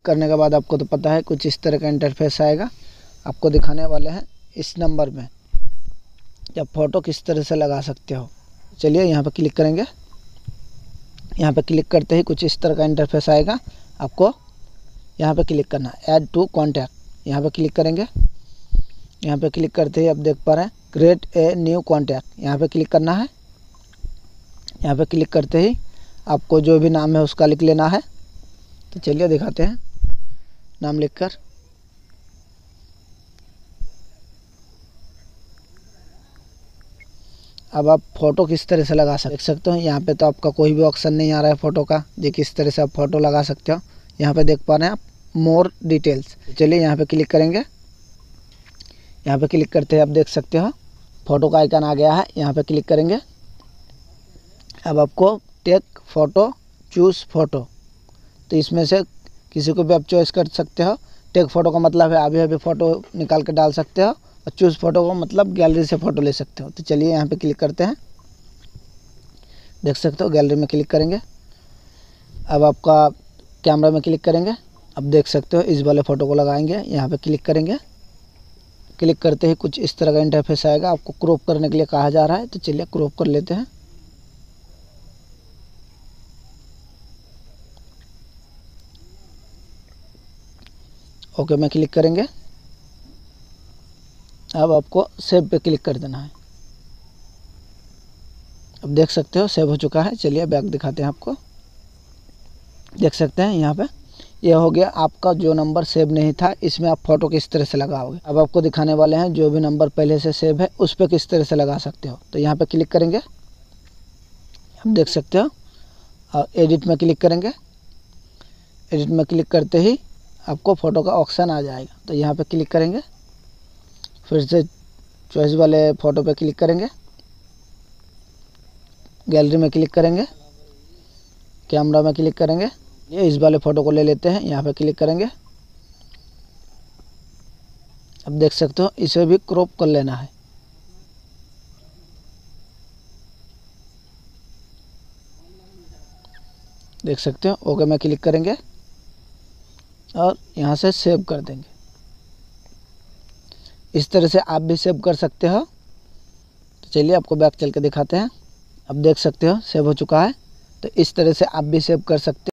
करने के बाद आपको तो पता है कुछ इस तरह का इंटरफेस आएगा। आपको दिखाने वाले हैं इस नंबर में या फ़ोटो किस तरह से लगा सकते हो। चलिए यहाँ पर क्लिक करेंगे। यहाँ पर क्लिक करते ही कुछ इस तरह का इंटरफेस आएगा। आपको यहाँ पर क्लिक करना है ऐड टू कॉन्टैक्ट। यहाँ पर क्लिक करेंगे। यहाँ पे क्लिक करते ही आप देख पा रहे हैं क्रिएट ए न्यू कॉन्टैक्ट। यहाँ पे क्लिक करना है। यहाँ पे क्लिक करते ही आपको जो भी नाम है उसका लिख लेना है। तो चलिए दिखाते हैं नाम लिखकर। अब आप फ़ोटो किस तरह से लगा सकते हो। यहाँ पे तो आपका कोई भी ऑप्शन नहीं आ रहा है फ़ोटो का, जी किस तरह से आप फ़ोटो लगा सकते हो। यहाँ पे देख पा रहे हैं आप मोर डिटेल्स। चलिए यहाँ पे क्लिक करेंगे। यहाँ पे क्लिक करते हैं आप देख सकते हो फ़ोटो का आइकन आ गया है। यहाँ पे क्लिक करेंगे। अब आपको टेक फ़ोटो चूज़ फ़ोटो, तो इसमें से किसी को भी आप चॉइस कर सकते हो। टेक फ़ोटो का मतलब है अभी अभी फ़ोटो निकाल कर डाल सकते हो, और चूज़ फ़ोटो का मतलब गैलरी से फ़ोटो ले सकते हो। तो चलिए यहाँ पे क्लिक करते हैं। देख सकते हो गैलरी में क्लिक करेंगे। अब आपका कैमरा में क्लिक करेंगे। अब देख सकते हो इस वाले फ़ोटो को लगाएंगे। यहाँ पे क्लिक करेंगे। क्लिक करते ही कुछ इस तरह का इंटरफेस आएगा। आपको क्रॉप करने के लिए कहा जा रहा है, तो चलिए क्रॉप कर लेते हैं। ओके में क्लिक करेंगे। अब आपको सेव पे क्लिक कर देना है। अब देख सकते हो सेव हो चुका है। चलिए बैक दिखाते हैं आपको। देख सकते हैं यहाँ पे ये हो गया आपका जो नंबर सेव नहीं था, इसमें आप फ़ोटो किस तरह से लगाओगे। अब आपको दिखाने वाले हैं जो भी नंबर पहले से सेव है उस पर किस तरह से लगा सकते हो। तो यहाँ पे क्लिक करेंगे। आप देख सकते हो और एडिट में क्लिक करेंगे। एडिट में क्लिक करते ही आपको फ़ोटो का ऑप्शन आ जाएगा। तो यहाँ पे क्लिक करेंगे। फिर से चॉइस वाले फ़ोटो पे क्लिक करेंगे। गैलरी में क्लिक करेंगे। कैमरा में क्लिक करेंगे। ये इस वाले फ़ोटो को ले लेते हैं। यहाँ पे क्लिक करेंगे। अब देख सकते हो इसे भी क्रॉप कर लेना है। देख सकते हो ओके में क्लिक करेंगे और यहाँ से सेव कर देंगे। इस तरह से आप भी सेव कर सकते हो। तो चलिए आपको बैक चल के दिखाते हैं। अब देख सकते हो सेव हो चुका है। तो इस तरह से आप भी सेव कर सकते हो।